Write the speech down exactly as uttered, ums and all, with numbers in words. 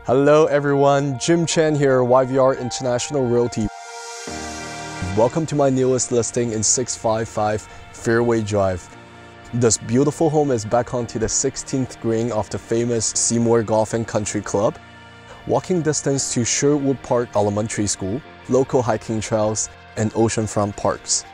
Hello everyone, Jim Chen here, Y V R International Realty. Welcome to my newest listing in six five five Fairway Drive. This beautiful home is back onto the sixteenth green of the famous Seymour Golf and Country Club. Walking distance to Sherwood Park Elementary School, local hiking trails, and oceanfront parks.